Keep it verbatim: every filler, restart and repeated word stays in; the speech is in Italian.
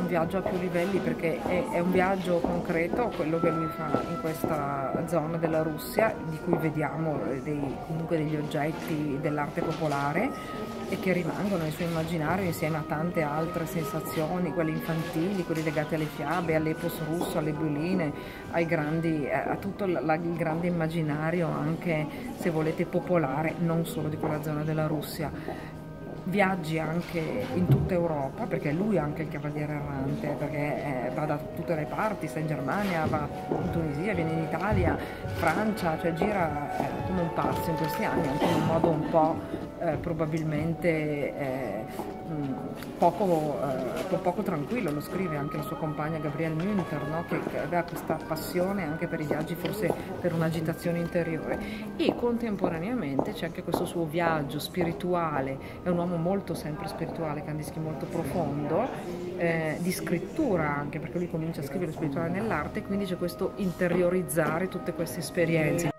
un viaggio a più livelli, perché è, è un viaggio concreto, quello che lui fa in questa zona della Russia, di cui vediamo dei, comunque degli oggetti dell'arte popolare e che rimangono nel suo immaginario insieme a tante altre sensazioni, quelle infantili, quelle legate alle fiabe, all'epos russo, alle bioline, ai grandi, a tutto la, il grande immaginario anche, se volete, popolare, non solo di quella zona della Russia. Viaggi anche in tutta Europa, perché lui è anche il cavaliere errante, perché eh, va da tutte le parti, sta in Germania, va in Tunisia, viene in Italia, Francia, cioè gira eh, come un pazzo in questi anni, anche in un modo un po' eh, probabilmente eh, mh, poco, eh, poco tranquillo. Lo scrive anche la sua compagna Gabriele Münter, no? che, che aveva questa passione anche per i viaggi, forse per un'agitazione interiore, e contemporaneamente c'è anche questo suo viaggio spirituale. È un uomo molto sempre spirituale, Kandinsky, molto profondo, eh, di scrittura anche, perché lui comincia a scrivere lo spirituale nell'arte, quindi c'è questo interiorizzare tutte queste esperienze.